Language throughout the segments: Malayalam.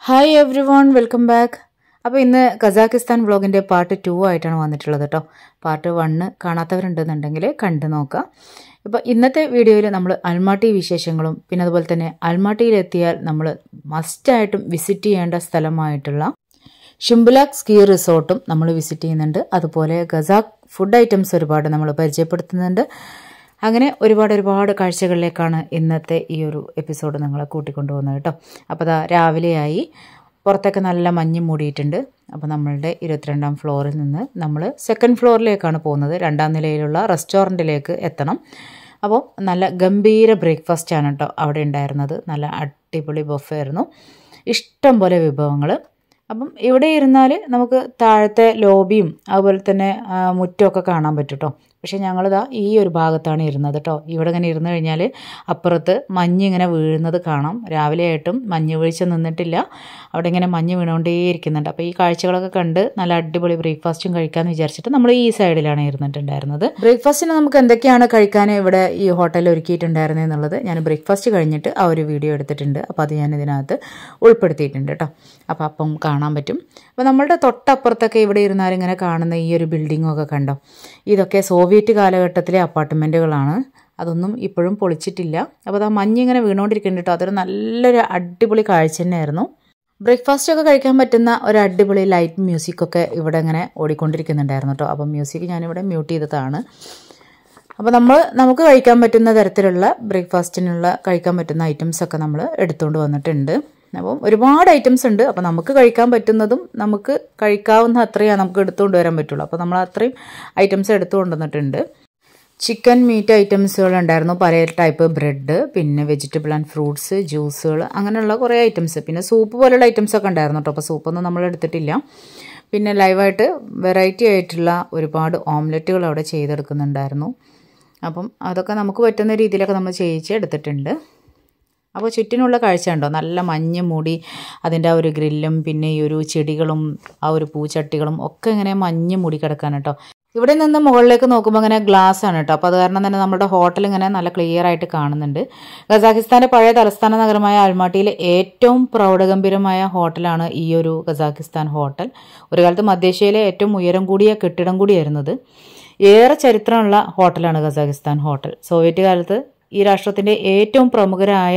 Hi everyone, welcome back. അപ്പോൾ ഇന്ന് കസാക്കിസ്ഥാൻ വ്ളോഗിൻ്റെ പാർട്ട് 2 ആയിട്ടാണ് വന്നിട്ടുള്ളത് കേട്ടോ. പാർട്ട് 1 കാണാത്തവരുണ്ടെന്നുണ്ടെങ്കിൽ കണ്ടു നോക്കാം. ഇപ്പോൾ ഇന്നത്തെ വീഡിയോയിൽ നമ്മൾ അൽമാട്ടി വിശേഷങ്ങളും പിന്നെ അതുപോലെ തന്നെ അൽമാട്ടിയിലെത്തിയാൽ നമ്മൾ മസ്റ്റായിട്ടും വിസിറ്റ് ചെയ്യേണ്ട സ്ഥലമായിട്ടുള്ള ഷിംബുലാക് സ്കീ റിസോർട്ടും നമ്മൾ വിസിറ്റ് ചെയ്യുന്നുണ്ട്. അതുപോലെ ഗസാക്ക് ഫുഡ് ഐറ്റംസ് ഒരുപാട് നമ്മൾ പരിചയപ്പെടുത്തുന്നുണ്ട്. അങ്ങനെ ഒരുപാട് കാഴ്ചകളിലേക്കാണ് ഇന്നത്തെ ഈ ഒരു എപ്പിസോഡ് നിങ്ങളെ കൂട്ടിക്കൊണ്ടുപോകുന്നത് കേട്ടോ. അപ്പോൾ അതാ രാവിലെയായി, പുറത്തൊക്കെ നല്ല മഞ്ഞ് മൂടിയിട്ടുണ്ട്. അപ്പോൾ നമ്മളുടെ 22ാം ഫ്ലോറിൽ നിന്ന് നമ്മൾ 2nd ഫ്ലോറിലേക്കാണ് പോകുന്നത്. 2ാം നിലയിലുള്ള റെസ്റ്റോറൻറ്റിലേക്ക് എത്തണം. അപ്പോൾ നല്ല ഗംഭീര ബ്രേക്ക്ഫാസ്റ്റാണ് കേട്ടോ അവിടെ ഉണ്ടായിരുന്നത്. നല്ല അടിപൊളി ബൊഫേ ആയിരുന്നു, ഇഷ്ടം പോലെ വിഭവങ്ങൾ. അപ്പം ഇവിടെ ഇരുന്നാൽ നമുക്ക് താഴത്തെ ലോബിയും അതുപോലെ തന്നെ മുറ്റമൊക്കെ കാണാൻ പറ്റും കേട്ടോ. പക്ഷേ ഞങ്ങളിതാ ഈ ഒരു ഭാഗത്താണ് ഇരുന്നത് കേട്ടോ. ഇവിടെ ഇങ്ങനെ ഇരുന്ന് കഴിഞ്ഞാൽ അപ്പുറത്ത് മഞ്ഞ് ഇങ്ങനെ വീഴുന്നത് കാണാം. രാവിലെ ആയിട്ടും മഞ്ഞ് വീഴ്ച നിന്നിട്ടില്ല, അവിടെ ഇങ്ങനെ മഞ്ഞ് വീണുകൊണ്ടേയിരിക്കുന്നുണ്ട്. അപ്പോൾ ഈ കാഴ്ചകളൊക്കെ കണ്ട് നല്ല അടിപൊളി ബ്രേക്ക്ഫാസ്റ്റും കഴിക്കാമെന്ന് വിചാരിച്ചിട്ട് നമ്മൾ ഈ സൈഡിലാണ് ഇരുന്നിട്ടുണ്ടായിരുന്നത്. ബ്രേക്ക്ഫാസ്റ്റിന് നമുക്ക് എന്തൊക്കെയാണ് കഴിക്കാൻ ഇവിടെ ഈ ഹോട്ടലിൽ ഒരുക്കിയിട്ടുണ്ടായിരുന്നത് എന്നുള്ളത് ഞാൻ ബ്രേക്ക്ഫാസ്റ്റ് കഴിഞ്ഞിട്ട് ആ ഒരു വീഡിയോ എടുത്തിട്ടുണ്ട്. അപ്പോൾ അത് ഞാൻ ഇതിനകത്ത് ഉൾപ്പെടുത്തിയിട്ടുണ്ട് കേട്ടോ. അപ്പോൾ അപ്പം കാണാൻ പറ്റും. അപ്പോൾ നമ്മളുടെ തൊട്ടപ്പുറത്തൊക്കെ ഇവിടെ ഇരുന്നാൽ ഇങ്ങനെ കാണുന്ന ഈ ഒരു ബിൽഡിങ്ങൊക്കെ കണ്ടോ, ഇതൊക്കെ സോവിയറ്റ് കാലഘട്ടത്തിലെ അപ്പാർട്ട്മെൻറ്റുകളാണ്. അതൊന്നും ഇപ്പോഴും പൊളിച്ചിട്ടില്ല. അപ്പോൾ അത് ആ മഞ്ഞിങ്ങനെ വീണുകൊണ്ടിരിക്കുന്നുണ്ട് കേട്ടോ. അതൊരു നല്ലൊരു അടിപൊളി കാഴ്ച തന്നെയായിരുന്നു. ബ്രേക്ക്ഫാസ്റ്റൊക്കെ കഴിക്കാൻ പറ്റുന്ന ഒരു അടിപൊളി ലൈറ്റ് മ്യൂസിക്കൊക്കെ ഇവിടെ ഇങ്ങനെ ഓടിക്കൊണ്ടിരിക്കുന്നുണ്ടായിരുന്നു കേട്ടോ. അപ്പം മ്യൂസിക് ഞാനിവിടെ മ്യൂട്ട് ചെയ്തതാണ്. അപ്പോൾ നമുക്ക് കഴിക്കാൻ പറ്റുന്ന തരത്തിലുള്ള ബ്രേക്ക്ഫാസ്റ്റിനുള്ള കഴിക്കാൻ പറ്റുന്ന ഐറ്റംസൊക്കെ നമ്മൾ എടുത്തുകൊണ്ട് വന്നിട്ടുണ്ട്. അപ്പം ഒരുപാട് ഐറ്റംസ് ഉണ്ട്. അപ്പോൾ നമുക്ക് കഴിക്കാൻ പറ്റുന്നതും നമുക്ക് കഴിക്കാവുന്ന അത്രയും നമുക്ക് എടുത്തുകൊണ്ട് വരാൻ പറ്റുള്ളൂ. അപ്പോൾ നമ്മൾ അത്രയും ഐറ്റംസ് എടുത്തു കൊണ്ടുവന്നിട്ടുണ്ട്. ചിക്കൻ മീറ്റ് ഐറ്റംസുകൾ ഉണ്ടായിരുന്നു, പല ടൈപ്പ് ബ്രെഡ്, പിന്നെ വെജിറ്റബിൾ ആൻഡ് ഫ്രൂട്ട്സ്, ജ്യൂസുകൾ, അങ്ങനെയുള്ള കുറേ ഐറ്റംസ്. പിന്നെ സൂപ്പ് പോലുള്ള ഐറ്റംസൊക്കെ ഉണ്ടായിരുന്നു കേട്ടോ. അപ്പോൾ സൂപ്പൊന്നും നമ്മൾ എടുത്തിട്ടില്ല. പിന്നെ ലൈവായിട്ട് വെറൈറ്റി ആയിട്ടുള്ള ഒരുപാട് ഓംലെറ്റുകൾ അവിടെ ചെയ്തെടുക്കുന്നുണ്ടായിരുന്നു. അപ്പം അതൊക്കെ നമുക്ക് പറ്റുന്ന രീതിയിലൊക്കെ നമ്മൾ എടുത്തിട്ടുണ്ട്. അപ്പോൾ ചുറ്റിനുള്ള കാഴ്ച ഉണ്ടോ, നല്ല മഞ്ഞ് മൂടി അതിൻ്റെ ആ ഒരു ഗ്രില്ലും പിന്നെ ഈ ഒരു ചെടികളും ആ ഒരു പൂച്ചട്ടികളും ഒക്കെ ഇങ്ങനെ മഞ്ഞ് മൂടി കിടക്കാൻ കേട്ടോ. ഇവിടെ നിന്ന് മുകളിലേക്ക് നോക്കുമ്പോൾ ഇങ്ങനെ ഗ്ലാസ് ആണ് കേട്ടോ. അപ്പോൾ അത് കാരണം തന്നെ നമ്മുടെ ഹോട്ടൽ ഇങ്ങനെ നല്ല ക്ലിയർ ആയിട്ട് കാണുന്നുണ്ട്. കസാക്കിസ്ഥാൻ്റെ പഴയ തലസ്ഥാന നഗരമായ അൽമാട്ടിയിലെ ഏറ്റവും പ്രൗഢഗംഭീരമായ ഹോട്ടലാണ് ഈ ഒരു കസാക്കിസ്ഥാൻ ഹോട്ടൽ. ഒരു കാലത്ത് മധ്യേഷ്യയിലെ ഏറ്റവും ഉയരം കൂടിയ കെട്ടിടം കൂടിയായിരുന്നത്. ഏറെ ചരിത്രമുള്ള ഹോട്ടലാണ് കസാക്കിസ്ഥാൻ ഹോട്ടൽ. സോവിയറ്റ് കാലത്ത് ഈ രാഷ്ട്രത്തിൻ്റെ ഏറ്റവും പ്രമുഖരായ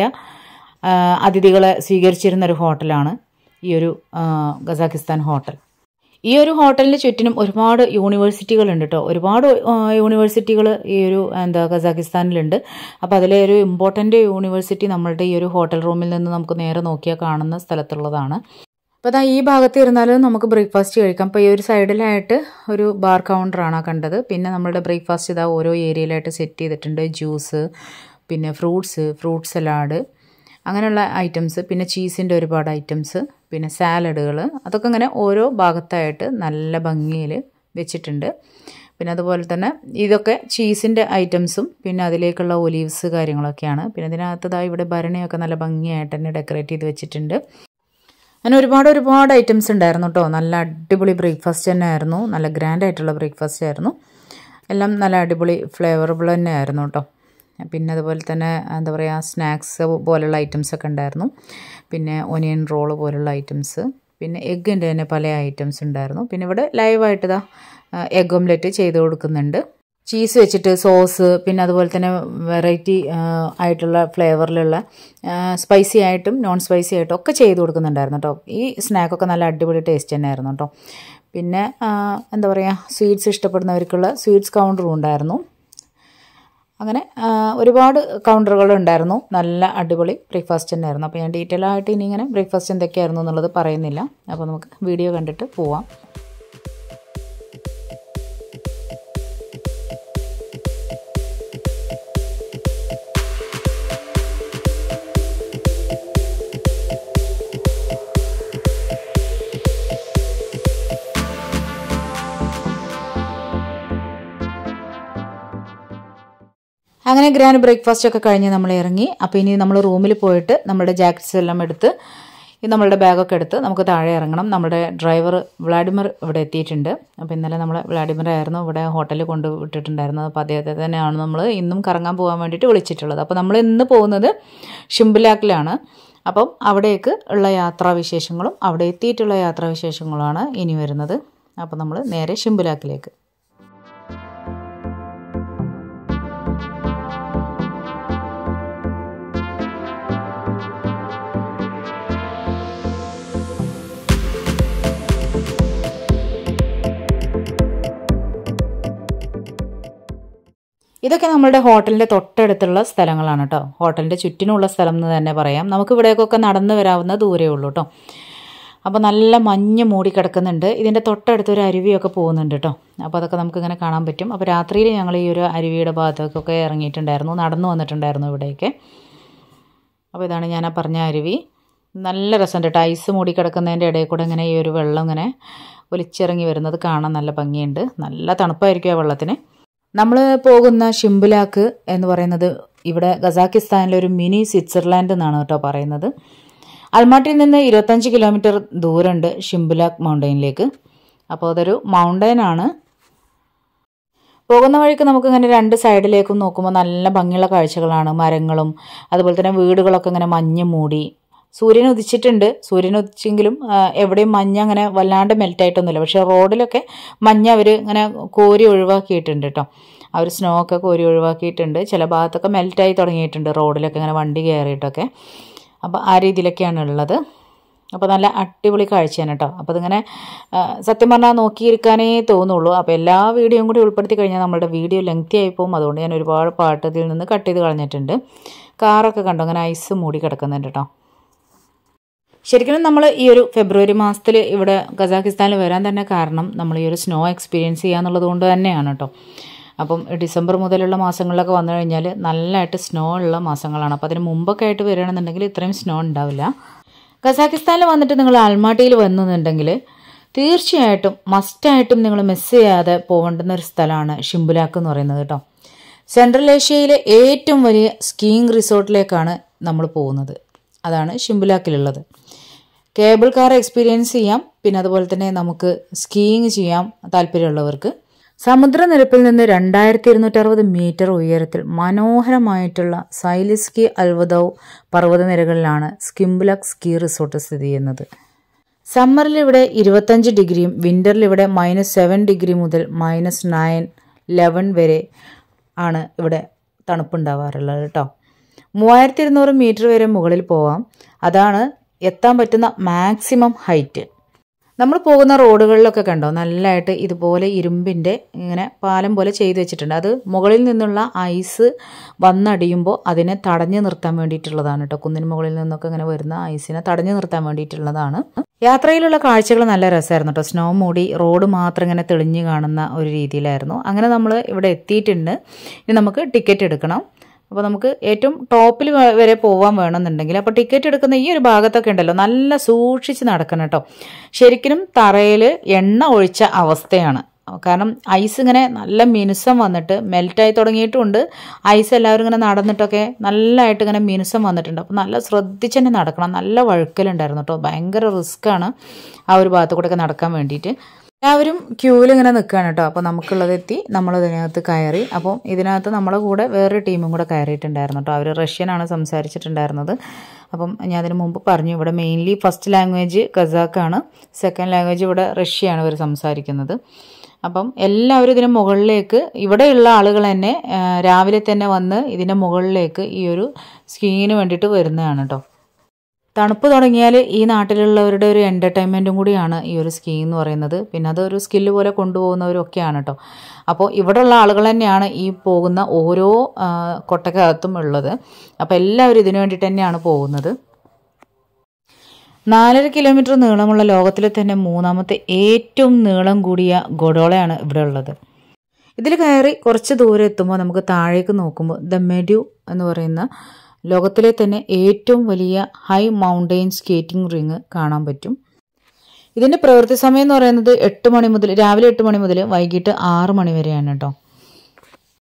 അതിഥികളെ സ്വീകരിച്ചിരുന്നൊരു ഹോട്ടലാണ് ഈ ഒരു കസാക്കിസ്ഥാൻ ഹോട്ടൽ. ഈ ഒരു ഹോട്ടലിന് ചുറ്റിനും ഒരുപാട് യൂണിവേഴ്സിറ്റികളുണ്ട് കേട്ടോ. ഒരുപാട് യൂണിവേഴ്സിറ്റികൾ ഈ ഒരു കസാക്കിസ്ഥാനിലുണ്ട്. അപ്പോൾ അതിലെ ഒരു ഇമ്പോർട്ടൻ്റ് യൂണിവേഴ്സിറ്റി നമ്മളുടെ ഈ ഒരു ഹോട്ടൽ റൂമിൽ നിന്ന് നമുക്ക് നേരെ നോക്കിയാൽ കാണുന്ന സ്ഥലത്തുള്ളതാണ്. അപ്പോൾ അതാ ഈ ഭാഗത്ത് ഇരുന്നാലും നമുക്ക് ബ്രേക്ക്ഫാസ്റ്റ് കഴിക്കാം. അപ്പോൾ ഈ ഒരു സൈഡിലായിട്ട് ഒരു ബാർ കൗണ്ടറാണ് കണ്ടത്. പിന്നെ നമ്മളുടെ ബ്രേക്ക്ഫാസ്റ്റ് ഇതാ ഓരോ ഏരിയയിലായിട്ട് സെറ്റ് ചെയ്തിട്ടുണ്ട്. ജ്യൂസ്, പിന്നെ ഫ്രൂട്ട് സലാഡ്, അങ്ങനെയുള്ള ഐറ്റംസ്, പിന്നെ ചീസിൻ്റെ ഒരുപാട് ഐറ്റംസ്, പിന്നെ സാലഡുകൾ, അതൊക്കെ ഇങ്ങനെ ഓരോ ഭാഗത്തായിട്ട് നല്ല ഭംഗിയിൽ വെച്ചിട്ടുണ്ട്. പിന്നെ അതുപോലെ തന്നെ ഇതൊക്കെ ചീസിൻ്റെ ഐറ്റംസും പിന്നെ അതിലേക്കുള്ള ഒലീവ്സ് കാര്യങ്ങളൊക്കെയാണ്. പിന്നെ ഇതിനകത്തതായി ഇവിടെ ഭരണിയൊക്കെ നല്ല ഭംഗിയായിട്ട് തന്നെ ഡെക്കറേറ്റ് ചെയ്ത് വെച്ചിട്ടുണ്ട്. അങ്ങനെ ഒരുപാട് ഐറ്റംസ് ഉണ്ടായിരുന്നു കേട്ടോ. നല്ല അടിപൊളി ബ്രേക്ക്ഫാസ്റ്റ് തന്നെ ആയിരുന്നു. നല്ല ഗ്രാൻഡ് ആയിട്ടുള്ള ബ്രേക്ക്ഫാസ്റ്റ് ആയിരുന്നു. എല്ലാം നല്ല അടിപൊളി ഫ്ലേവറബിൾ തന്നെ ആയിരുന്നു കേട്ടോ. പിന്നെ അതുപോലെ തന്നെ സ്നാക്സ് പോലുള്ള ഐറ്റംസൊക്കെ ഉണ്ടായിരുന്നു. പിന്നെ ഒനിയൻ റോള് പോലുള്ള ഐറ്റംസ്, പിന്നെ എഗ്ഗിൻ്റെ തന്നെ പല ഐറ്റംസ് ഉണ്ടായിരുന്നു. പിന്നെ ഇവിടെ ലൈവായിട്ട് എഗ് ഓംലെറ്റ് ചെയ്ത് കൊടുക്കുന്നുണ്ട്. ചീസ് വെച്ചിട്ട് സോസ്, പിന്നെ അതുപോലെ തന്നെ വെറൈറ്റി ആയിട്ടുള്ള ഫ്ലേവറിലുള്ള സ്പൈസി ആയിട്ടും നോൺ സ്പൈസി ആയിട്ടും ഒക്കെ ചെയ്ത് കൊടുക്കുന്നുണ്ടായിരുന്നു കേട്ടോ. ഈ സ്നാക്കൊക്കെ നല്ല അടിപൊളി ടേസ്റ്റ് തന്നെയായിരുന്നു കേട്ടോ. പിന്നെ സ്വീറ്റ്സ് ഇഷ്ടപ്പെടുന്നവർക്കുള്ള സ്വീറ്റ്സ് കൗണ്ടറും ഉണ്ടായിരുന്നു. അങ്ങനെ ഒരുപാട് കൗണ്ടറുകൾ ഉണ്ടായിരുന്നു. നല്ല അടിപൊളി ബ്രേക്ക്ഫാസ്റ്റ് തന്നെയായിരുന്നു. അപ്പോൾ ഞാൻ ഡീറ്റെയിൽ ആയിട്ട് ഇനി ഇങ്ങനെ ബ്രേക്ക്ഫാസ്റ്റ് എന്തൊക്കെയായിരുന്നു എന്നുള്ളത് പറയുന്നില്ല. അപ്പോൾ നമുക്ക് വീഡിയോ കണ്ടിട്ട് പോവാം. അങ്ങനെ ഗ്രാൻഡ് ബ്രേക്ക്ഫാസ്റ്റ് ഒക്കെ കഴിഞ്ഞ് നമ്മൾ ഇറങ്ങി. അപ്പോൾ ഇനി നമ്മൾ റൂമിൽ പോയിട്ട് നമ്മുടെ ജാക്കറ്റ്സ് എല്ലാം എടുത്ത് നമ്മളുടെ ബാഗൊക്കെ എടുത്ത് നമുക്ക് താഴെ ഇറങ്ങണം. നമ്മുടെ ഡ്രൈവർ വ്ളാഡിമിർ ഇവിടെ എത്തിയിട്ടുണ്ട്. അപ്പോൾ ഇന്നലെ നമ്മൾ വ്ളാഡിമിർ ആയിരുന്നു ഇവിടെ ഹോട്ടലിൽ കൊണ്ട് വിട്ടിട്ടുണ്ടായിരുന്നത്. അപ്പോൾ അദ്ദേഹത്തെ തന്നെയാണ് നമ്മൾ ഇന്നും കറങ്ങാൻ പോകാൻ വേണ്ടിയിട്ട് വിളിച്ചിട്ടുള്ളത്. അപ്പോൾ നമ്മൾ ഇന്ന് പോകുന്നത് ഷിംബുലാക്കിലാണ്. അപ്പം അവിടേക്ക് ഉള്ള യാത്രാവിശേഷങ്ങളും അവിടെ എത്തിയിട്ടുള്ള യാത്രാവിശേഷങ്ങളുമാണ് ഇനി വരുന്നത്. അപ്പോൾ നമ്മൾ നേരെ ഷിംബുലാക്കിലേക്ക്. ഇതൊക്കെ നമ്മളുടെ ഹോട്ടലിൻ്റെ തൊട്ടടുത്തുള്ള സ്ഥലങ്ങളാണ് കേട്ടോ. ഹോട്ടലിൻ്റെ ചുറ്റിനുള്ള സ്ഥലം എന്ന് തന്നെ പറയാം. നമുക്ക് ഇവിടേക്കൊക്കെ നടന്നു വരാവുന്ന ദൂരേ ഉള്ളൂ കേട്ടോ. അപ്പോൾ നല്ല മഞ്ഞ് മൂടി കിടക്കുന്നുണ്ട്. ഇതിൻ്റെ തൊട്ടടുത്തൊരു അരുവിയൊക്കെ പോകുന്നുണ്ട് കേട്ടോ. അപ്പോൾ അതൊക്കെ നമുക്കിങ്ങനെ കാണാൻ പറ്റും. അപ്പോൾ രാത്രിയിൽ ഞങ്ങൾ ഈ ഒരു അരുവിയുടെ ഭാഗത്തേക്കൊക്കെ ഇറങ്ങിയിട്ടുണ്ടായിരുന്നു, നടന്നു വന്നിട്ടുണ്ടായിരുന്നു ഇവിടേക്ക്. അപ്പോൾ ഇതാണ് ഞാൻ പറഞ്ഞ അരുവി. നല്ല രസമുണ്ട് കേട്ടോ. ഐസ് മൂടി കിടക്കുന്നതിൻ്റെ ഇടയിൽ കൂടെ ഇങ്ങനെ ഈ ഒരു വെള്ളം ഇങ്ങനെ ഒലിച്ചിറങ്ങി വരുന്നത് കാണാൻ നല്ല ഭംഗിയുണ്ട്. നല്ല തണുപ്പായിരിക്കും ആ വെള്ളത്തിന്. നമ്മൾ പോകുന്ന ഷിംബുലാക്ക് എന്ന് പറയുന്നത് ഇവിടെ കസാക്കിസ്ഥാനിലെ ഒരു മിനി സ്വിറ്റ്സർലാൻഡ് എന്നാണ് കേട്ടോ പറയുന്നത്. അൽമാട്ടിയിൽ നിന്ന് 25 കിലോമീറ്റർ ദൂരമുണ്ട് ഷിംബുലാക്ക് മൗണ്ടൈനിലേക്ക്. അപ്പോൾ അതൊരു മൗണ്ടൈനാണ്. പോകുന്ന വഴിക്ക് നമുക്കിങ്ങനെ രണ്ട് സൈഡിലേക്കും നോക്കുമ്പോൾ നല്ല ഭംഗിയുള്ള കാഴ്ചകളാണ്. മരങ്ങളും അതുപോലെ തന്നെ വീടുകളൊക്കെ ഇങ്ങനെ മഞ്ഞ് മൂടി. സൂര്യൻ ഉദിച്ചിട്ടുണ്ട്. സൂര്യൻ ഉദിച്ചെങ്കിലും എവിടെയും മഞ്ഞ് അങ്ങനെ വല്ലാണ്ട് മെൽറ്റായിട്ടൊന്നുമില്ല. പക്ഷേ റോഡിലൊക്കെ മഞ്ഞ് അവർ ഇങ്ങനെ കോരി ഒഴിവാക്കിയിട്ടുണ്ട് കേട്ടോ. അവർ സ്നോ ഒക്കെ കോരി ഒഴിവാക്കിയിട്ടുണ്ട്. ചില ഭാഗത്തൊക്കെ മെൽറ്റായി തുടങ്ങിയിട്ടുണ്ട് റോഡിലൊക്കെ ഇങ്ങനെ വണ്ടി കയറിയിട്ടൊക്കെ. അപ്പോൾ ആ രീതിയിലൊക്കെയാണ് ഉള്ളത്. അപ്പോൾ നല്ല അടിപൊളി കാഴ്ചയാണ് കേട്ടോ. അപ്പോൾ അതിങ്ങനെ സത്യം പറഞ്ഞാൽ നോക്കിയിരിക്കാനേ തോന്നുള്ളൂ. അപ്പോൾ എല്ലാ വീഡിയോയും കൂടി ഉൾപ്പെടുത്തി കഴിഞ്ഞാൽ നമ്മളുടെ വീഡിയോ ലെങ്തി ആയി പോകും. അതുകൊണ്ട് ഞാൻ ഒരുപാട് പാട്ട് ഇതിൽ നിന്ന് കട്ട് ചെയ്ത് കളഞ്ഞിട്ടുണ്ട്. കാറൊക്കെ കണ്ടോ അങ്ങനെ ഐസ് മൂടി കിടക്കുന്നുണ്ട് കേട്ടോ. ശരിക്കും നമ്മൾ ഈ ഒരു ഫെബ്രുവരി മാസത്തിൽ ഇവിടെ കസാക്കിസ്ഥാനിൽ വരാൻ തന്നെ കാരണം നമ്മൾ ഈ ഒരു സ്നോ എക്സ്പീരിയൻസ് ചെയ്യാന്നുള്ളത് കൊണ്ട് തന്നെയാണ് കേട്ടോ. അപ്പം ഡിസംബർ മുതലുള്ള മാസങ്ങളിലൊക്കെ വന്നു കഴിഞ്ഞാൽ നല്ലതായിട്ട് സ്നോ ഉള്ള മാസങ്ങളാണ്. അപ്പോൾ അതിന് മുമ്പൊക്കെ ആയിട്ട് വരികയാണെന്നുണ്ടെങ്കിൽ ഇത്രയും സ്നോ ഉണ്ടാവില്ല. കസാക്കിസ്ഥാനിൽ വന്നിട്ട് നിങ്ങൾ അൽമാട്ടിയിൽ വന്നെന്നുണ്ടെങ്കിൽ തീർച്ചയായിട്ടും മസ്റ്റായിട്ടും നിങ്ങൾ മിസ് ചെയ്യാതെ പോകേണ്ടുന്ന ഒരു സ്ഥലമാണ് ഷിംബുലാക്ക് എന്ന് പറയുന്നത് കേട്ടോ. സെൻട്രൽ ഏഷ്യയിലെ ഏറ്റവും വലിയ സ്കീയിങ് റിസോർട്ടിലേക്കാണ് നമ്മൾ പോകുന്നത്. അതാണ് ഷിംബുലാക്കിലുള്ളത്. കേബിൾ കാർ എക്സ്പീരിയൻസ് ചെയ്യാം. പിന്നെ അതുപോലെ തന്നെ നമുക്ക് സ്കീയിങ് ചെയ്യാം താല്പര്യമുള്ളവർക്ക്. സമുദ്രനിരപ്പിൽ നിന്ന് 2260 മീറ്റർ ഉയരത്തിൽ മനോഹരമായിട്ടുള്ള സൈലിസ്കി അൽവദൌ പർവ്വതനിരകളിലാണ് ഷിംബുലാക്ക് സ്കീ റിസോർട്ട് സ്ഥിതി ചെയ്യുന്നത്. സമ്മറിൽ ഇവിടെ 25 ഡിഗ്രിയും വിൻ്ററിൽ ഇവിടെ -7 ഡിഗ്രി മുതൽ -9, 11 വരെ ആണ് ഇവിടെ തണുപ്പുണ്ടാവാറുള്ളത് കേട്ടോ. 3200 മീറ്റർ വരെ മുകളിൽ പോവാം. അതാണ് എത്താൻ പറ്റുന്ന മാക്സിമം ഹൈറ്റ്. നമ്മൾ പോകുന്ന റോഡുകളിലൊക്കെ കണ്ടോ നല്ലതായിട്ട് ഇതുപോലെ ഇരുമ്പിൻ്റെ ഇങ്ങനെ പാലം പോലെ ചെയ്തു വെച്ചിട്ടുണ്ട്. അത് മുകളിൽ നിന്നുള്ള ഐസ് വന്നടിയുമ്പോൾ അതിനെ തടഞ്ഞു നിർത്താൻ വേണ്ടിയിട്ടുള്ളതാണ് കേട്ടോ. കുന്നിന് മുകളിൽ നിന്നൊക്കെ ഇങ്ങനെ വരുന്ന ഐസിനെ തടഞ്ഞു നിർത്താൻ വേണ്ടിയിട്ടുള്ളതാണ്. യാത്രയിലുള്ള കാഴ്ചകൾ നല്ല രസമായിരുന്നു കേട്ടോ. സ്നോ മൂടി റോഡ് മാത്രം ഇങ്ങനെ തെളിഞ്ഞു കാണുന്ന ഒരു രീതിയിലായിരുന്നു. അങ്ങനെ നമ്മൾ ഇവിടെ എത്തിയിട്ടുണ്ട്. ഇനി നമുക്ക് ടിക്കറ്റ് എടുക്കണം. അപ്പോൾ നമുക്ക് ഏറ്റവും ടോപ്പിൽ വരെ പോകാൻ വേണമെന്നുണ്ടെങ്കിൽ അപ്പോൾ ടിക്കറ്റ് എടുക്കുന്ന ഈ ഒരു ഭാഗത്തൊക്കെ ഉണ്ടല്ലോ നല്ല സൂക്ഷിച്ച് നടക്കണം കേട്ടോ. ശരിക്കും തറയിൽ എണ്ണ ഒഴിച്ച അവസ്ഥയാണ്. കാരണം ഐസ് ഇങ്ങനെ നല്ല മിനുസം വന്നിട്ട് മെൽറ്റായി തുടങ്ങിയിട്ടുമുണ്ട്. ഐസ് എല്ലാവരും ഇങ്ങനെ നടന്നിട്ടൊക്കെ നല്ലതായിട്ട് ഇങ്ങനെ മിനുസം വന്നിട്ടുണ്ട്. അപ്പോൾ നല്ല ശ്രദ്ധിച്ച് തന്നെ നടക്കണം. നല്ല വഴുക്കലുണ്ടായിരുന്നു കേട്ടോ. ഭയങ്കര റിസ്ക്കാണ് ആ ഒരു ഭാഗത്തു കൂടെയൊക്കെ നടക്കാൻ വേണ്ടിയിട്ട്. എല്ലാവരും ക്യൂവിൽ ഇങ്ങനെ നിൽക്കുകയാണ് കേട്ടോ. അപ്പോൾ നമുക്കുള്ളത് എത്തി. നമ്മൾ ഇതിനകത്ത് കയറി. അപ്പോൾ ഇതിനകത്ത് നമ്മളെ കൂടെ വേറൊരു ടീമും കൂടെ കയറിയിട്ടുണ്ടായിരുന്നു കേട്ടോ. അവർ റഷ്യനാണ് സംസാരിച്ചിട്ടുണ്ടായിരുന്നത്. അപ്പം ഞാൻ അതിന് മുമ്പ് പറഞ്ഞു ഇവിടെ മെയിൻലി ഫസ്റ്റ് ലാംഗ്വേജ് കസാക്കാണ്, സെക്കൻഡ് ലാംഗ്വേജ് ഇവിടെ റഷ്യയാണ് ഇവർ സംസാരിക്കുന്നത്. അപ്പം എല്ലാവരും ഇതിന് മുകളിലേക്ക് ഇവിടെയുള്ള ആളുകൾ തന്നെ രാവിലെ തന്നെ വന്ന് ഇതിൻ്റെ മുകളിലേക്ക് ഈ ഒരു സ്കീയിങ്ങിന് വേണ്ടിയിട്ട് വരുന്നതാണ് കേട്ടോ. തണുപ്പ് തുടങ്ങിയാൽ ഈ നാട്ടിലുള്ളവരുടെ ഒരു എൻ്റർടൈൻമെൻറ്റും കൂടിയാണ് ഈ ഒരു സ്കീ എന്ന് പറയുന്നത്. പിന്നെ അതൊരു സ്കില്ല് പോലെ കൊണ്ടുപോകുന്നവരൊക്കെയാണ് കേട്ടോ. അപ്പോൾ ഇവിടെയുള്ള ആളുകൾ തന്നെയാണ് ഈ പോകുന്ന ഓരോ കൊട്ടക്കകത്തും ഉള്ളത്. അപ്പോൾ എല്ലാവരും ഇതിനു വേണ്ടിയിട്ട് തന്നെയാണ് പോകുന്നത്. 4.5 കിലോമീറ്റർ നീളമുള്ള ലോകത്തിലെ തന്നെ 3ാമത്തെ ഏറ്റവും നീളം കൂടിയ ഗൊഡോളയാണ് ഇവിടെ ഉള്ളത്. ഇതിൽ കയറി കുറച്ച് ദൂരം എത്തുമ്പോൾ നമുക്ക് താഴേക്ക് നോക്കുമ്പോൾ ദ മെഡ്യൂ എന്ന് പറയുന്ന ലോകത്തിലെ തന്നെ ഏറ്റവും വലിയ ഹൈ മൗണ്ടെയിൻ സ്കേറ്റിംഗ് റിങ് കാണാൻ പറ്റും. ഇതിൻ്റെ പ്രവൃത്തി സമയം എന്ന് പറയുന്നത് 8 മണി മുതൽ രാവിലെ 8 മണി മുതൽ വൈകിട്ട് 6 മണി വരെയാണ് കേട്ടോ.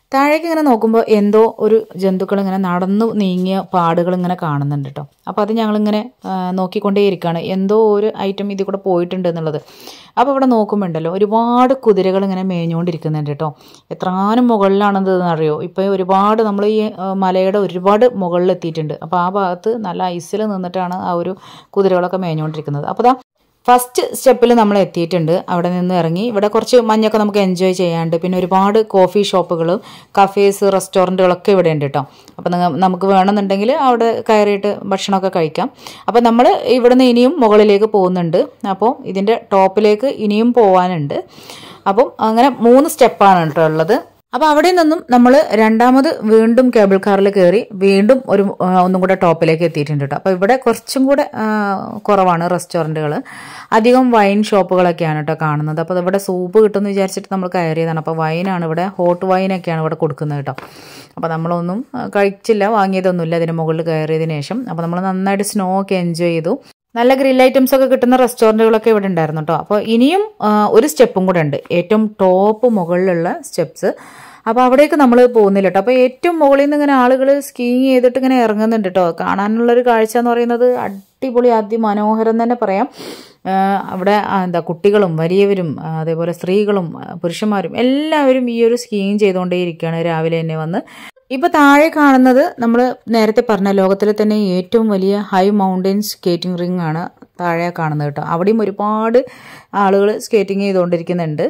താഴേക്ക് ഇങ്ങനെ നോക്കുമ്പോൾ എന്തോ ഒരു ജന്തുക്കൾ ഇങ്ങനെ നടന്നു നീങ്ങിയ പാടുകൾ ഇങ്ങനെ കാണുന്നുണ്ട് കേട്ടോ. അപ്പോൾ അത് ഞങ്ങളിങ്ങനെ നോക്കിക്കൊണ്ടേയിരിക്കുകയാണ്, എന്തോ ഒരു ഐറ്റം ഇതിൽ കൂടെ പോയിട്ടുണ്ട് എന്നുള്ളത്. അപ്പോൾ ഇവിടെ നോക്കുമ്പോൾ ഉണ്ടല്ലോ ഒരുപാട് കുതിരകൾ ഇങ്ങനെ മേഞ്ഞുകൊണ്ടിരിക്കുന്നുണ്ട് കേട്ടോ. എത്രാനും മുകളിലാണെന്ന് അറിയോ. ഇപ്പോൾ ഒരുപാട് നമ്മൾ ഈ മലയുടെ ഒരുപാട് മുകളിൽ എത്തിയിട്ടുണ്ട്. അപ്പോൾ ആ ഭാഗത്ത് നല്ല ഐസിൽ നിന്നിട്ടാണ് ആ ഒരു കുതിരകളൊക്കെ മേഞ്ഞുകൊണ്ടിരിക്കുന്നത്. അപ്പോൾ ഫസ്റ്റ് സ്റ്റെപ്പിൽ നമ്മൾ എത്തിയിട്ടുണ്ട്. അവിടെ നിന്ന് ഇറങ്ങി ഇവിടെ കുറച്ച് മഞ്ഞൊക്കെ നമുക്ക് എൻജോയ് ചെയ്യാണ്ട്, പിന്നെ ഒരുപാട് കോഫി ഷോപ്പുകളും കഫേസ് റെസ്റ്റോറൻറ്റുകളൊക്കെ ഇവിടെ ഉണ്ട് കേട്ടോ. അപ്പോൾ നമുക്ക് വേണമെന്നുണ്ടെങ്കിൽ അവിടെ കയറിയിട്ട് ഭക്ഷണമൊക്കെ കഴിക്കാം. അപ്പോൾ നമ്മൾ ഇവിടുന്ന് ഇനിയും മുകളിലേക്ക് പോകുന്നുണ്ട്. അപ്പോൾ ഇതിൻ്റെ ടോപ്പിലേക്ക് ഇനിയും പോകാനുണ്ട്. അപ്പം അങ്ങനെ 3 സ്റ്റെപ്പാണ് കേട്ടോ ഉള്ളത്. അപ്പോൾ അവിടെ നിന്നും നമ്മൾ രണ്ടാമത് വീണ്ടും കേബിൾ കാറിൽ കയറി വീണ്ടും ഒന്നും കൂടെ ടോപ്പിലേക്ക് എത്തിയിട്ടുണ്ട് കേട്ടോ. അപ്പോൾ ഇവിടെ കുറച്ചും കൂടെ കുറവാണ് റെസ്റ്റോറൻറ്റുകൾ, അധികം വൈൻ ഷോപ്പുകളൊക്കെയാണ് കേട്ടോ കാണുന്നത്. അപ്പോൾ ഇവിടെ സൂപ്പ് കിട്ടുമെന്ന് വിചാരിച്ചിട്ട് നമ്മൾ കയറിയതാണ്. അപ്പോൾ വൈനാണ് ഇവിടെ, ഹോട്ട് വൈനൊക്കെയാണ് ഇവിടെ കൊടുക്കുന്നത് കേട്ടോ. അപ്പോൾ നമ്മളൊന്നും കഴിച്ചില്ല, വാങ്ങിയതൊന്നുമില്ല ഇതിന് മുകളിൽ കയറിയതിന് ശേഷം. അപ്പോൾ നമ്മൾ നന്നായിട്ട് സ്നോ ഒക്കെ എൻജോയ് ചെയ്തു. നല്ല ഗ്രിൽ ഐറ്റംസ് ഒക്കെ കിട്ടുന്ന റെസ്റ്റോറൻറ്റുകളൊക്കെ ഇവിടെ ഉണ്ടായിരുന്നു കേട്ടോ. അപ്പോൾ ഇനിയും ഒരു സ്റ്റെപ്പും കൂടെ ഉണ്ട്, ഏറ്റവും ടോപ്പ് മുകളിലുള്ള സ്റ്റെപ്സ്. അപ്പോൾ അവിടേക്ക് നമ്മൾ പോകുന്നില്ല കേട്ടോ. അപ്പോൾ ഏറ്റവും മുകളിൽ നിന്ന് ഇങ്ങനെ ആളുകൾ സ്കീയിങ് ചെയ്തിട്ട് ഇങ്ങനെ ഇറങ്ങുന്നുണ്ട് കേട്ടോ. കാണാനുള്ളൊരു കാഴ്ച എന്ന് പറയുന്നത് അടിപൊളി, അതിമനോഹരം തന്നെ പറയാം. അവിടെ കുട്ടികളും വലിയവരും അതേപോലെ സ്ത്രീകളും പുരുഷന്മാരും എല്ലാവരും ഈ ഒരു സ്കീയിങ് ചെയ്തുകൊണ്ടേയിരിക്കുകയാണ് രാവിലെ തന്നെ വന്ന്. ഇപ്പോൾ താഴെ കാണുന്നത് നമ്മൾ നേരത്തെ പറഞ്ഞ ലോകത്തിലെ തന്നെ ഏറ്റവും വലിയ ഹൈ മൗണ്ടൻ സ്കേറ്റിംഗ് റിംഗ് ആണ് താഴെ കാണുന്നത് കേട്ടോ. അവിടെയും ഒരുപാട് ആളുകൾ സ്കേറ്റിംഗ് ചെയ്തുകൊണ്ടിരിക്കുന്നുണ്ട്.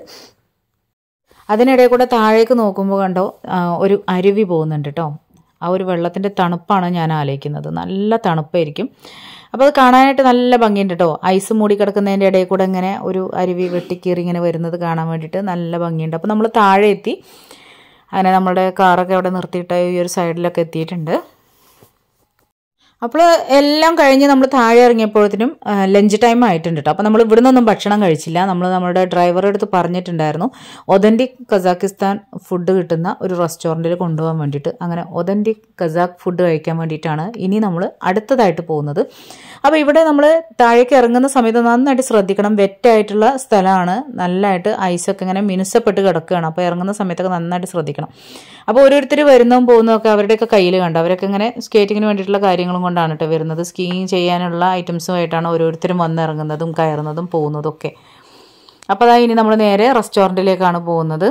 അതിനിടയിൽ കൂടെ താഴേക്ക് നോക്കുമ്പോൾ കണ്ടോ ഒരു അരുവി പോകുന്നുണ്ട് കേട്ടോ. ആ ഒരു വെള്ളത്തിൻ്റെ തണുപ്പാണ് ഞാൻ ആലോചിക്കുന്നത്, നല്ല തണുപ്പായിരിക്കും. അപ്പോൾ അത് കാണാനായിട്ട് നല്ല ഭംഗിയുണ്ട് കേട്ടോ. ഐസ് മൂടി കിടക്കുന്നതിൻ്റെ ഇടയിൽ കൂടെ ഇങ്ങനെ ഒരു അരുവി വെട്ടിക്കീറി ഇങ്ങനെ വരുന്നത് കാണാൻ വേണ്ടിയിട്ട് നല്ല ഭംഗിയുണ്ട്. അപ്പോൾ നമ്മൾ താഴെ എത്തി. അങ്ങനെ നമ്മുടെ കാറൊക്കെ അവിടെ നിർത്തിയിട്ട് ഈ ഒരു സൈഡിലൊക്കെ എത്തിയിട്ടുണ്ട്. അപ്പോൾ എല്ലാം കഴിഞ്ഞ് നമ്മൾ താഴെ ഇറങ്ങിയപ്പോഴത്തേനും ലഞ്ച് ടൈം ആയിട്ടുണ്ട് കേട്ടോ. അപ്പോൾ നമ്മൾ ഇവിടെ നിന്നൊന്നും ഭക്ഷണം കഴിച്ചില്ല. നമ്മൾ നമ്മുടെ ഡ്രൈവറുടെ അടുത്ത് പറഞ്ഞിട്ടുണ്ടായിരുന്നു ഒതൻറ്റിക് കസാക്കിസ്ഥാൻ ഫുഡ് കിട്ടുന്ന ഒരു റെസ്റ്റോറൻറ്റിൽ കൊണ്ടുപോകാൻ വേണ്ടിയിട്ട്. അങ്ങനെ ഒതൻറ്റിക് കസാക്ക് ഫുഡ് കഴിക്കാൻ വേണ്ടിയിട്ടാണ് ഇനി നമ്മൾ അടുത്തതായിട്ട് പോകുന്നത്. അപ്പോൾ ഇവിടെ നമ്മൾ താഴേക്ക് ഇറങ്ങുന്ന സമയത്ത് നന്നായിട്ട് ശ്രദ്ധിക്കണം, വെറ്റായിട്ടുള്ള സ്ഥലമാണ്, നല്ലതായിട്ട് ഐസൊക്കെ ഇങ്ങനെ മിനുസപ്പെട്ട് കിടക്കുകയാണ്. അപ്പോൾ ഇറങ്ങുന്ന സമയത്തൊക്കെ നന്നായിട്ട് ശ്രദ്ധിക്കണം. അപ്പോൾ ഓരോരുത്തർ വരുന്നതും പോകുന്നതൊക്കെ അവരുടെയൊക്കെ കയ്യിൽ കണ്ടു. അവരൊക്കെ ഇങ്ങനെ സ്കേറ്റിങ്ങിന് വേണ്ടിയിട്ടുള്ള കാര്യങ്ങളും കൊണ്ടാണ് കേട്ടോ വരുന്നത്. സ്കീയിങ് ചെയ്യാനുള്ള ഐറ്റംസുമായിട്ടാണ് ഓരോരുത്തരും വന്നിറങ്ങുന്നതും കയറുന്നതും പോകുന്നതും ഒക്കെ. അപ്പോൾ അതാ ഇനി നമ്മൾ നേരെ റെസ്റ്റോറൻറ്റിലേക്കാണ് പോകുന്നത്.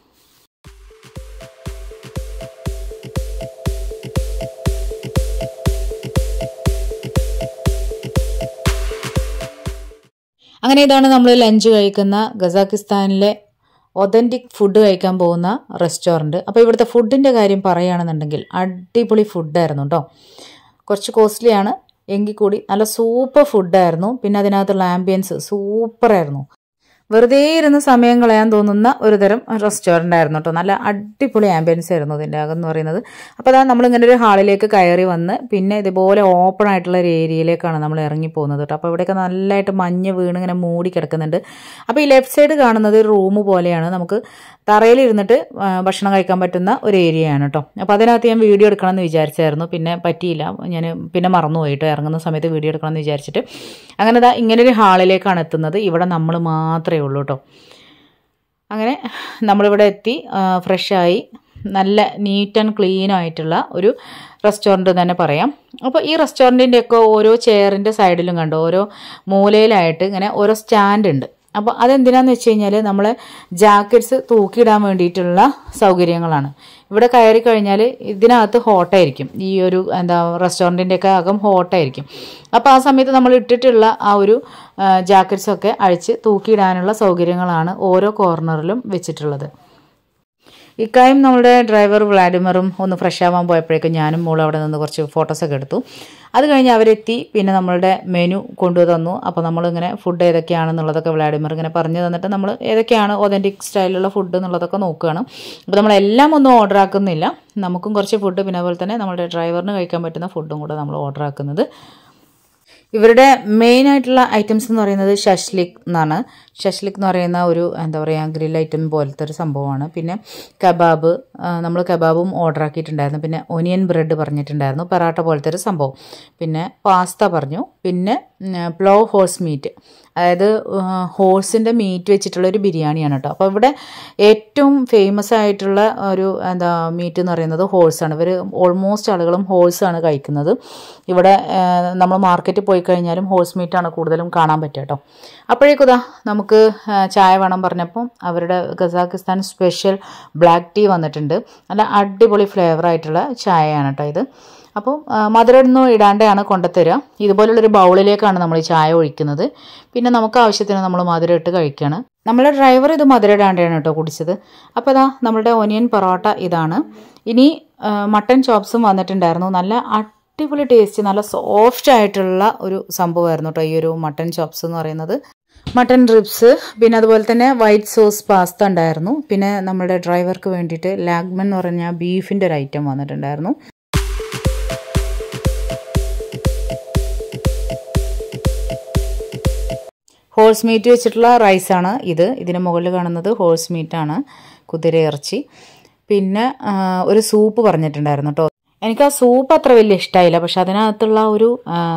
അങ്ങനെ ഇതാണ് നമ്മൾ ലഞ്ച് കഴിക്കുന്ന കസാക്കിസ്ഥാനിലെ ഒതൻറ്റിക് ഫുഡ് കഴിക്കാൻ പോകുന്ന റെസ്റ്റോറൻറ്റ്. അപ്പോൾ ഇവിടുത്തെ ഫുഡിൻ്റെ കാര്യം പറയുകയാണെന്നുണ്ടെങ്കിൽ അടിപൊളി ഫുഡായിരുന്നു കേട്ടോ. കുറച്ച് കോസ്റ്റ്ലിയാണ് എങ്കിൽ കൂടി നല്ല സൂപ്പർ ഫുഡായിരുന്നു. പിന്നെ അതിനകത്തുള്ള ആംബിയൻസ് സൂപ്പറായിരുന്നു. വെറുതെ ഇരുന്ന് സമയം കളയാൻ തോന്നുന്ന ഒരു തരം റെസ്റ്റോറൻ്റ് ആയിരുന്നു കേട്ടോ. നല്ല അടിപൊളി ആംബിയൻസ് ആയിരുന്നു ഇതിൻ്റെ അകം എന്ന് പറയുന്നത്. അപ്പോൾ അതാ നമ്മളിങ്ങനെ ഒരു ഹാളിലേക്ക് കയറി വന്ന് പിന്നെ ഇതുപോലെ ഓപ്പൺ ആയിട്ടുള്ള ഒരു ഏരിയയിലേക്കാണ് നമ്മൾ ഇറങ്ങി പോകുന്നത് കേട്ടോ. അപ്പോൾ ഇവിടെയൊക്കെ നല്ലതായിട്ട് മഞ്ഞ് വീണ് ഇങ്ങനെ മൂടി കിടക്കുന്നുണ്ട്. അപ്പോൾ ഈ ലെഫ്റ്റ് സൈഡ് കാണുന്നത് ഒരു റൂം പോലെയാണ്, നമുക്ക് തറയിലിരുന്നിട്ട് ഭക്ഷണം കഴിക്കാൻ പറ്റുന്ന ഒരു ഏരിയയാണ് കേട്ടോ. അപ്പോൾ അതിനകത്ത് ഞാൻ വീഡിയോ എടുക്കണം എന്ന് വിചാരിച്ചായിരുന്നു, പിന്നെ പറ്റിയില്ല, ഞാൻ പിന്നെ മറന്നുപോയിട്ട് ഇറങ്ങുന്ന സമയത്ത് വീഡിയോ എടുക്കണം എന്ന് വിചാരിച്ചിട്ട്. അങ്ങനെ ഇതാ ഇങ്ങനൊരു ഹാളിലേക്കാണ് എത്തുന്നത്. ഇവിടെ നമ്മൾ മാത്രമേ ഉള്ളൂ കേട്ടോ. അങ്ങനെ നമ്മളിവിടെ എത്തി ഫ്രഷായി നല്ല നീറ്റ് ആൻഡ് ക്ലീൻ ആയിട്ടുള്ള ഒരു റെസ്റ്റോറൻറ്റ് തന്നെ പറയാം. അപ്പോൾ ഈ റെസ്റ്റോറൻറ്റിൻ്റെയൊക്കെ ഓരോ ചെയറിൻ്റെ സൈഡിലും കണ്ടോ ഓരോ മൂലയിലായിട്ട് ഇങ്ങനെ ഓരോ സ്റ്റാൻഡ് ഉണ്ട്. അപ്പോൾ അതെന്തിനാന്ന് വെച്ച് കഴിഞ്ഞാൽ നമ്മളെ ജാക്കറ്റ്സ് തൂക്കിയിടാൻ വേണ്ടിയിട്ടുള്ള സൗകര്യങ്ങളാണ്. ഇവിടെ കയറി കഴിഞ്ഞാൽ ഇതിനകത്ത് ഹോട്ടായിരിക്കും, ഈ ഒരു റെസ്റ്റോറൻറ്റിൻ്റെയൊക്കെ അകം ഹോട്ടായിരിക്കും. അപ്പോൾ ആ സമയത്ത് നമ്മൾ ഇട്ടിട്ടുള്ള ആ ഒരു ജാക്കറ്റ്സൊക്കെ അഴിച്ച് തൂക്കിയിടാനുള്ള സൗകര്യങ്ങളാണ് ഓരോ കോർണറിലും വെച്ചിട്ടുള്ളത്. ഇക്കായും നമ്മുടെ ഡ്രൈവർ വ്ളാഡിമറും ഒന്ന് ഫ്രഷ് ആവാൻ പോയപ്പോഴേക്കും ഞാനും മോളും അവിടെ നിന്ന് കുറച്ച് ഫോട്ടോസൊക്കെ എടുത്തു. അത് കഴിഞ്ഞ് അവരെത്തി, പിന്നെ നമ്മളുടെ മെനു കൊണ്ടുതന്നു. അപ്പോൾ നമ്മളിങ്ങനെ ഫുഡ് ഏതൊക്കെയാണെന്നുള്ളതൊക്കെ വ്ളാഡിമർ ഇങ്ങനെ പറഞ്ഞു തന്നിട്ട് നമ്മൾ ഏതൊക്കെയാണ് ഒതൻറ്റിക് സ്റ്റൈലിലുള്ള ഫുഡ് എന്നുള്ളതൊക്കെ നോക്കുകയാണ്. അപ്പോൾ നമ്മളെല്ലാം ഒന്നും ഓർഡർ ആക്കുന്നില്ല, നമുക്കും കുറച്ച് ഫുഡ് പിന്നെ അതുപോലെ തന്നെ നമ്മുടെ ഡ്രൈവറിന് കഴിക്കാൻ പറ്റുന്ന ഫുഡും കൂടെ നമ്മൾ ഓർഡർ ആക്കുന്നത്. ഇവരുടെ മെയിൻ ആയിട്ടുള്ള ഐറ്റംസ് എന്ന് പറയുന്നത് ഷഷ്ലിക് എന്നാണ്. ഷഷ്ലിക് എന്ന് പറയുന്ന ഒരു ഗ്രിൽ ഐറ്റം പോലത്തെ ഒരു സംഭവമാണ്. പിന്നെ കബാബ്, നമ്മൾ കബാബും ഓർഡർ ആക്കിയിട്ടുണ്ടായിരുന്നു. പിന്നെ ഒനിയൻ ബ്രെഡ് പറഞ്ഞിട്ടുണ്ടായിരുന്നു, പെറാട്ട പോലത്തെ ഒരു സംഭവം. പിന്നെ പാസ്ത പറഞ്ഞു. പിന്നെ പ്ലോ ഹോഴ്സ് മീറ്റ്, അതായത് ഹോഴ്സിൻ്റെ മീറ്റ് വെച്ചിട്ടുള്ള ഒരു ബിരിയാണിയാണ് കേട്ടോ. അപ്പോൾ ഇവിടെ ഏറ്റവും ഫേമസ് ആയിട്ടുള്ള ഒരു മീറ്റ് എന്ന് പറയുന്നത് ഹോഴ്സാണ്. ഇവർ ഓൾമോസ്റ്റ് ആളുകളും ഹോഴ്സാണ് കഴിക്കുന്നത്. ഇവിടെ നമ്മൾ മാർക്കറ്റിൽ പോയി കഴിഞ്ഞാലും ഹോഴ്സ് മീറ്റാണ് കൂടുതലും കാണാൻ പറ്റുക കേട്ടോ. അപ്പോഴേക്കുതാ നമുക്ക് ചായ വേണം പറഞ്ഞപ്പം അവരുടെ കസാക്കിസ്ഥാൻ സ്പെഷ്യൽ ബ്ലാക്ക് ടീ വന്നിട്ടുണ്ട്. നല്ല അടിപൊളി ഫ്ലേവറായിട്ടുള്ള ചായയാണ് കേട്ടോ ഇത്. അപ്പോൾ മധുരമൊന്നും ഇടാണ്ടാണ് കൊണ്ടുത്തരിക. ഇതുപോലുള്ളൊരു ബൗളിലേക്കാണ് നമ്മൾ ഈ ചായ ഒഴിക്കുന്നത്. പിന്നെ നമുക്ക് ആവശ്യത്തിന് നമ്മൾ മധുരം ഇട്ട് കഴിക്കുകയാണ്. നമ്മളെ ഡ്രൈവർ ഇത് മധുരം ഇടാണ്ടാണ് കേട്ടോ കുടിച്ചത്. അപ്പോൾ ഇതാ നമ്മളുടെ ഒനിയൻ പൊറോട്ട ഇതാണ്. ഇനി മട്ടൻ ചോപ്സും വന്നിട്ടുണ്ടായിരുന്നു. നല്ല അടിപൊളി ടേസ്റ്റ്, നല്ല സോഫ്റ്റ് ആയിട്ടുള്ള ഒരു സംഭവമായിരുന്നു കേട്ടോ ഈ ഒരു മട്ടൻ ചോപ്സ് എന്ന് പറയുന്നത്. മട്ടൻ റിബ്സ്, പിന്നെ അതുപോലെ തന്നെ വൈറ്റ് സോസ് പാസ്ത ഉണ്ടായിരുന്നു. പിന്നെ നമ്മുടെ ഡ്രൈവർക്ക് വേണ്ടിയിട്ട് ലാഗ്മൻ എന്ന് പറഞ്ഞ ബീഫിൻ്റെ ഒരു ഐറ്റം വന്നിട്ടുണ്ടായിരുന്നു. ഹോഴ്സ് മീറ്റ് വെച്ചിട്ടുള്ള റൈസാണ് ഇത്. ഇതിന് മുകളിൽ കാണുന്നത് ഹോഴ്സ് മീറ്റാണ്, കുതിര ഇറച്ചി. പിന്നെ ഒരു സൂപ്പ് പറഞ്ഞിട്ടുണ്ടായിരുന്നു കേട്ടോ. എനിക്ക് ആ സൂപ്പ് അത്ര വലിയ ഇഷ്ടമായില്ല. പക്ഷെ അതിനകത്തുള്ള ഒരു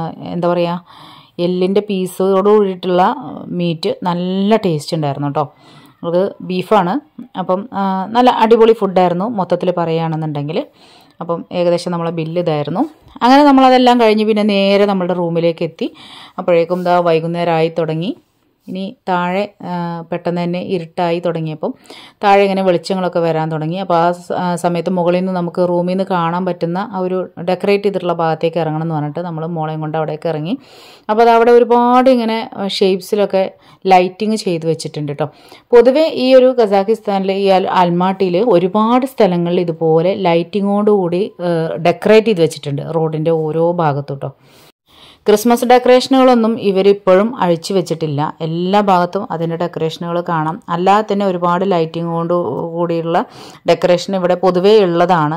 എല്ലിൻ്റെ പീസോട് കൂടിയിട്ടുള്ള മീറ്റ് നല്ല ടേസ്റ്റ് ഉണ്ടായിരുന്നു കേട്ടോ. അത് ബീഫാണ്. അപ്പം നല്ല അടിപൊളി ഫുഡായിരുന്നു മൊത്തത്തിൽ പറയുകയാണെന്നുണ്ടെങ്കിൽ. അപ്പം ഏകദേശം നമ്മളെ ബില്ല് ഇതായിരുന്നു. അങ്ങനെ നമ്മളതെല്ലാം കഴിഞ്ഞ് പിന്നെ നേരെ നമ്മളുടെ റൂമിലേക്ക് എത്തി. അപ്പോഴേക്കും വൈകുന്നേരമായി തുടങ്ങി. ഇനി താഴെ പെട്ടെന്ന് തന്നെ ഇരുട്ടായി തുടങ്ങിയപ്പം താഴെ ഇങ്ങനെ വെളിച്ചങ്ങളൊക്കെ വരാൻ തുടങ്ങി. അപ്പോൾ ആ സമയത്ത് മുകളിൽ നിന്ന് നമുക്ക് റൂമിൽ നിന്ന് കാണാൻ പറ്റുന്ന ആ ഒരു ഡെക്കറേറ്റ് ചെയ്തിട്ടുള്ള ഭാഗത്തേക്ക് ഇറങ്ങണം എന്ന് പറഞ്ഞിട്ട് നമ്മൾ മോളെയും കൊണ്ട് അവിടേക്ക് ഇറങ്ങി. അപ്പോൾ അതവിടെ ഒരുപാട് ഇങ്ങനെ ഷേപ്സിലൊക്കെ ലൈറ്റിങ് ചെയ്ത് വെച്ചിട്ടുണ്ട് കേട്ടോ. പൊതുവേ ഈ ഒരു കസാക്കിസ്ഥാനിലെ ഈ അൽമാട്ടിയിൽ ഒരുപാട് സ്ഥലങ്ങളിൽ ഇതുപോലെ ലൈറ്റിങ്ങോടുകൂടി ഡെക്കറേറ്റ് ചെയ്ത് വെച്ചിട്ടുണ്ട് റോഡിൻ്റെ ഓരോ ഭാഗത്തും കേട്ടോ. ക്രിസ്മസ് ഡെക്കറേഷനുകളൊന്നും ഇവരിപ്പോഴും അഴിച്ചു വെച്ചിട്ടില്ല. എല്ലാ ഭാഗത്തും അതിൻ്റെ ഡെക്കറേഷനുകൾ കാണാം. അല്ലാതെ തന്നെ ഒരുപാട് ലൈറ്റിംഗ് കൊണ്ട് കൂടിയുള്ള ഡെക്കറേഷൻ ഇവിടെ പൊതുവേ ഉള്ളതാണ്.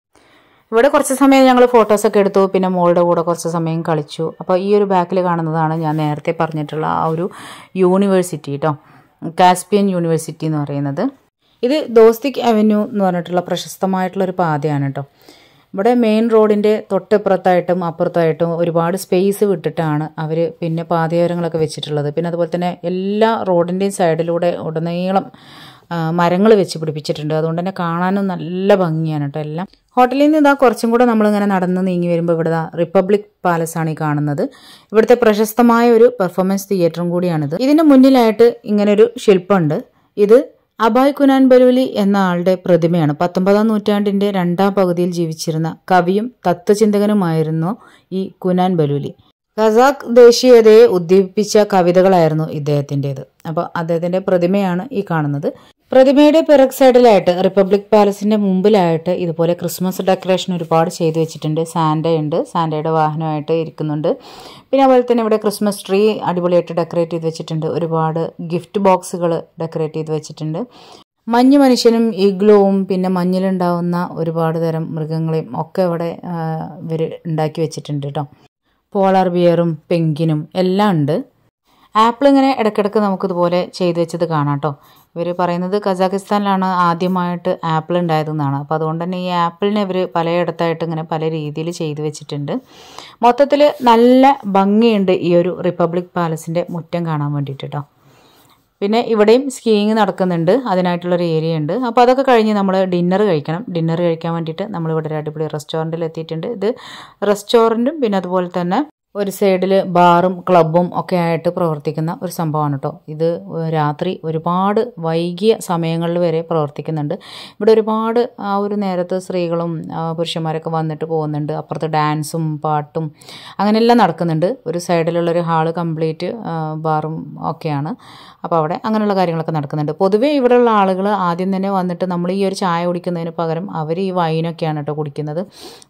ഇവിടെ കുറച്ച് സമയം ഞങ്ങൾ ഫോട്ടോസൊക്കെ എടുത്തു. പിന്നെ മോളുടെ കൂടെ കുറച്ച് സമയം കളിച്ചു. അപ്പോൾ ഈ ഒരു ബാക്കിൽ കാണുന്നതാണ് ഞാൻ നേരത്തെ പറഞ്ഞിട്ടുള്ള ആ ഒരു യൂണിവേഴ്സിറ്റി കേട്ടോ, കാസ്പിയൻ യൂണിവേഴ്സിറ്റി എന്ന് പറയുന്നത്. ഇത് ദോസ്തിക് അവന്യൂ എന്ന് പറഞ്ഞിട്ടുള്ള പ്രശസ്തമായിട്ടുള്ളൊരു പാതയാണ് കേട്ടോ. ഇവിടെ മെയിൻ റോഡിൻ്റെ തൊട്ടിപ്പുറത്തായിട്ടും അപ്പുറത്തായിട്ടും ഒരുപാട് സ്പേസ് വിട്ടിട്ടാണ് അവർ പിന്നെ പാതയോരങ്ങളൊക്കെ വെച്ചിട്ടുള്ളത്. പിന്നെ അതുപോലെ തന്നെ എല്ലാ റോഡിൻ്റെയും സൈഡിലൂടെ ഉടനീളം മരങ്ങൾ വെച്ച് പിടിപ്പിച്ചിട്ടുണ്ട്. അതുകൊണ്ട് തന്നെ കാണാനും നല്ല ഭംഗിയാണ് കേട്ടോ എല്ലാം. ഹോട്ടലിൽ നിന്ന് ഇതാ കുറച്ചും കൂടെ നമ്മളിങ്ങനെ നടന്ന് നീങ്ങി വരുമ്പോൾ ഇവിടെ റിപ്പബ്ലിക് പാലസ് ആണ് ഈ കാണുന്നത്. ഇവിടുത്തെ പ്രശസ്തമായ ഒരു പെർഫോമൻസ് തിയേറ്ററും കൂടിയാണിത്. ഇതിന് മുന്നിലായിട്ട് ഇങ്ങനൊരു ശില്പമുണ്ട്. ഇത് അബായ് കുനാൻ ബലൂലി എന്ന ആളുടെ പ്രതിമയാണ്. 19-ാം നൂറ്റാണ്ടിൻ്റെ രണ്ടാം പകുതിയിൽ ജീവിച്ചിരുന്ന കവിയും തത്വചിന്തകനുമായിരുന്നു ഈ കുനാൻ ബലൂലി. കസാഖ് ദേശീയതയെ ഉദ്ദീപിപ്പിച്ച കവിതകളായിരുന്നു ഇദ്ദേഹത്തിൻ്റെത്. അപ്പോൾ അദ്ദേഹത്തിൻ്റെ പ്രതിമയാണ് ഈ കാണുന്നത്. പ്രതിമയുടെ പിറക് സൈഡിലായിട്ട് റിപ്പബ്ലിക് പാലസിൻ്റെ മുമ്പിലായിട്ട് ഇതുപോലെ ക്രിസ്മസ് ഡെക്കറേഷൻ ഒരുപാട് ചെയ്തു വെച്ചിട്ടുണ്ട്. സാന്റയുണ്ട്, സാന്റയുടെ വാഹനമായിട്ട് ഇരിക്കുന്നുണ്ട്. പിന്നെ അതുപോലെ തന്നെ ഇവിടെ ക്രിസ്മസ് ട്രീ അടിപൊളിയായിട്ട് ഡെക്കറേറ്റ് ചെയ്ത് വെച്ചിട്ടുണ്ട്. ഒരുപാട് ഗിഫ്റ്റ് ബോക്സുകൾ ഡെക്കറേറ്റ് ചെയ്ത് വെച്ചിട്ടുണ്ട്. മഞ്ഞ് മനുഷ്യനും ഈഗ്ലോവും പിന്നെ മഞ്ഞിലുണ്ടാവുന്ന ഒരുപാട് തരം മൃഗങ്ങളെയും ഒക്കെ ഇവിടെ ഇവർ ഉണ്ടാക്കി വെച്ചിട്ടുണ്ട് കേട്ടോ. പോളാർ ബിയറും പെങ്കിനും എല്ലാം ഉണ്ട്. ആപ്പിൾ ഇങ്ങനെ ഇടയ്ക്കിടയ്ക്ക് നമുക്കിതുപോലെ ചെയ്തു വെച്ചത് കാണാം കേട്ടോ. ഇവർ പറയുന്നത് കസാഖിസ്ഥാനിലാണ് ആദ്യമായിട്ട് ആപ്പിൾ ഉണ്ടായതെന്നാണ്. അപ്പോൾ അതുകൊണ്ട് തന്നെ ഈ ആപ്പിളിനെ ഇവർ പലയിടത്തായിട്ട് ഇങ്ങനെ പല രീതിയിൽ ചെയ്തു വെച്ചിട്ടുണ്ട്. മൊത്തത്തിൽ നല്ല ഭംഗിയുണ്ട് ഈ ഒരു റിപ്പബ്ലിക് പാലസിൻ്റെ മുറ്റം കാണാൻ വേണ്ടിയിട്ട് കേട്ടോ. പിന്നെ ഇവിടെയും സ്കീയിങ് നടക്കുന്നുണ്ട്, അതിനായിട്ടുള്ളൊരു ഏരിയ ഉണ്ട്. അപ്പോൾ അതൊക്കെ കഴിഞ്ഞ് നമ്മൾ ഡിന്നർ കഴിക്കണം. ഡിന്നർ കഴിക്കാൻ വേണ്ടിയിട്ട് നമ്മളിവിടെ ഒരു അടിപൊളി റെസ്റ്റോറൻറ്റിൽ എത്തിയിട്ടുണ്ട്. ഇത് റെസ്റ്റോറൻറ്റും പിന്നെ അതുപോലെ തന്നെ ഒരു സൈഡിൽ ബാറും ക്ലബ്ബും ഒക്കെ ആയിട്ട് പ്രവർത്തിക്കുന്ന ഒരു സംഭവമാണ് കേട്ടോ. ഇത് രാത്രി ഒരുപാട് വൈകിയ സമയങ്ങളിൽ വരെ പ്രവർത്തിക്കുന്നുണ്ട്. ഇവിടെ ഒരുപാട് ആ ഒരു നേരത്ത് സ്ത്രീകളും പുരുഷന്മാരൊക്കെ വന്നിട്ട് പോകുന്നുണ്ട്. അപ്പുറത്ത് ഡാൻസും പാട്ടും അങ്ങനെയെല്ലാം നടക്കുന്നുണ്ട്. ഒരു സൈഡിലുള്ളൊരു ഹാള് കംപ്ലീറ്റ് ബാറും ഒക്കെയാണ്. അപ്പോൾ അവിടെ അങ്ങനെയുള്ള കാര്യങ്ങളൊക്കെ നടക്കുന്നുണ്ട്. പൊതുവേ ഇവിടെയുള്ള ആളുകൾ ആദ്യം തന്നെ വന്നിട്ട് നമ്മൾ ഈ ഒരു ചായ കുടിക്കുന്നതിന് പകരം അവർ ഈ വൈനൊക്കെയാണ് കേട്ടോ കുടിക്കുന്നത്.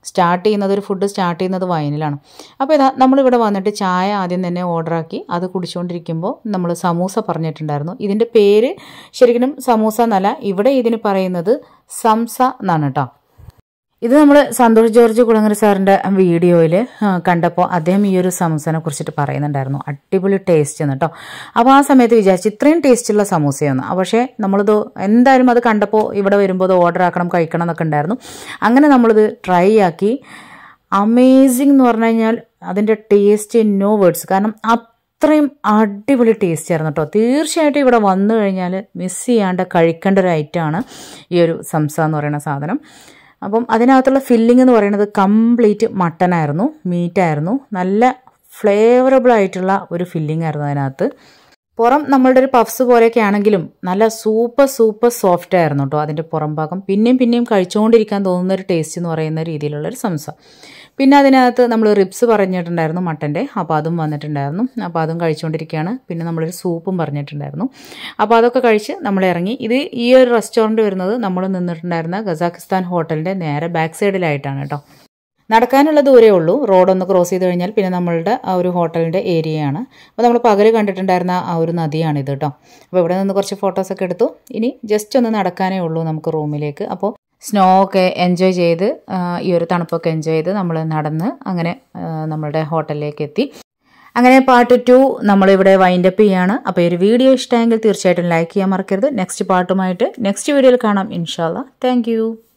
ഒരു ഫുഡ് സ്റ്റാർട്ട് ചെയ്യുന്നത് വൈനിലാണ്. അപ്പോൾ ഇതാ നമ്മളിവിടെ വന്നിട്ട് ചായ ആദ്യം തന്നെ ഓർഡറാക്കി അത് കുടിച്ചുകൊണ്ടിരിക്കുമ്പോൾ നമ്മൾ സമൂസ പറഞ്ഞിട്ടുണ്ടായിരുന്നു. ഇതിൻ്റെ പേര് ശരിക്കും സമൂസ എന്നല്ല, ഇവിടെ ഇതിന് പറയുന്നത് സംസ എന്നാണ് കേട്ടോ. ഇത് നമ്മൾ സന്തോഷ് ജോർജ് കുളങ്ങര സാറിൻ്റെ വീഡിയോയിൽ കണ്ടപ്പോൾ അദ്ദേഹം ഈ ഒരു സമൂസനെ കുറിച്ചിട്ട് പറയുന്നുണ്ടായിരുന്നു. അടിപൊളി ടേസ്റ്റ് എന്ന് കേട്ടോ. അപ്പോൾ ആ സമയത്ത് വിചാരിച്ചു ഇത്രയും ടേസ്റ്റുള്ള സമൂസയൊന്ന്. പക്ഷേ നമ്മളിത് എന്തായാലും അത് കണ്ടപ്പോൾ ഇവിടെ വരുമ്പോൾ അത് ഓർഡർ ആക്കണം കഴിക്കണം എന്നൊക്കെ ഉണ്ടായിരുന്നു. അങ്ങനെ നമ്മളിത് ട്രൈ ആക്കി. അമേസിങ് എന്ന് പറഞ്ഞു കഴിഞ്ഞാൽ അതിൻ്റെ ടേസ്റ്റ് നോ വേർഡ്സ്. കാരണം അത്രയും അടിപൊളി ടേസ്റ്റ് ആയിരുന്നു കേട്ടോ. തീർച്ചയായിട്ടും ഇവിടെ വന്നു കഴിഞ്ഞാൽ മിസ് ചെയ്യാണ്ട് കഴിക്കേണ്ട ഒരു ഐറ്റമാണ് ഈ ഒരു സംസ എന്ന് പറയുന്ന സാധനം. അപ്പം അതിനകത്തുള്ള ഫില്ലിംഗ് എന്ന് പറയുന്നത് കംപ്ലീറ്റ് മട്ടനായിരുന്നു, മീറ്റായിരുന്നു. നല്ല ഫ്ലേവറബിൾ ആയിട്ടുള്ള ഒരു ഫില്ലിംഗ് ആയിരുന്നു അതിനകത്ത്. പുറം നമ്മളുടെ ഒരു പഫ്സ് പോലെയൊക്കെ ആണെങ്കിലും നല്ല സൂപ്പർ സോഫ്റ്റ് ആയിരുന്നു കേട്ടോ അതിൻ്റെ പുറം ഭാഗം. പിന്നെയും കഴിച്ചുകൊണ്ടിരിക്കാൻ തോന്നുന്ന ഒരു ടേസ്റ്റ് എന്ന് പറയുന്ന രീതിയിലുള്ളൊരു സംസ. പിന്നെ അതിനകത്ത് നമ്മൾ റിബ്സ് പറഞ്ഞിട്ടുണ്ടായിരുന്നു മട്ടൻ്റെ, അപ്പോൾ അതും വന്നിട്ടുണ്ടായിരുന്നു. അപ്പോൾ അതും കഴിച്ചുകൊണ്ടിരിക്കുകയാണ്. പിന്നെ നമ്മളൊരു സൂപ്പും പറഞ്ഞിട്ടുണ്ടായിരുന്നു. അപ്പോൾ അതൊക്കെ കഴിച്ച് നമ്മൾ ഇറങ്ങി. ഇത് ഈ ഒരു റെസ്റ്റോറൻറ്റ് വരുന്നത് നമ്മൾ നിന്നിട്ടുണ്ടായിരുന്ന കസാഖിസ്ഥാൻ ഹോട്ടലിൻ്റെ നേരെ ബാക്ക് സൈഡിലായിട്ടാണ് കേട്ടോ. നടക്കാനുള്ള ദൂരേ ഉള്ളൂ. റോഡൊന്ന് ക്രോസ് ചെയ്ത് കഴിഞ്ഞാൽ പിന്നെ നമ്മളുടെ ആ ഒരു ഹോട്ടലിൻ്റെ ഏരിയയാണ്. അപ്പോൾ നമ്മൾ പകൽ കണ്ടിട്ടുണ്ടായിരുന്ന ആ ഒരു നദിയാണിത് കേട്ടോ. അപ്പോൾ ഇവിടെ നിന്ന് കുറച്ച് ഫോട്ടോസൊക്കെ എടുത്തു. ഇനി ജസ്റ്റ് ഒന്ന് നടക്കാനേ ഉള്ളൂ നമുക്ക് റൂമിലേക്ക്. അപ്പോൾ സ്നോ ഒക്കെ എൻജോയ് ചെയ്ത് ഈ ഒരു തണുപ്പൊക്കെ എൻജോയ് ചെയ്ത് നമ്മൾ നടന്ന് അങ്ങനെ നമ്മളുടെ ഹോട്ടലിലേക്ക് എത്തി. അങ്ങനെ പാർട്ട് 2 നമ്മളിവിടെ വൈൻഡപ്പ് ചെയ്യാണ്. അപ്പോൾ ഈ ഒരു വീഡിയോ ഇഷ്ടമെങ്കിൽ തീർച്ചയായിട്ടും ലൈക്ക് ചെയ്യാൻ മറക്കരുത്. നെക്സ്റ്റ് പാർട്ടുമായിട്ട് നെക്സ്റ്റ് വീഡിയോയിൽ കാണാം ഇൻഷാ അല്ലാഹ്. Thank you.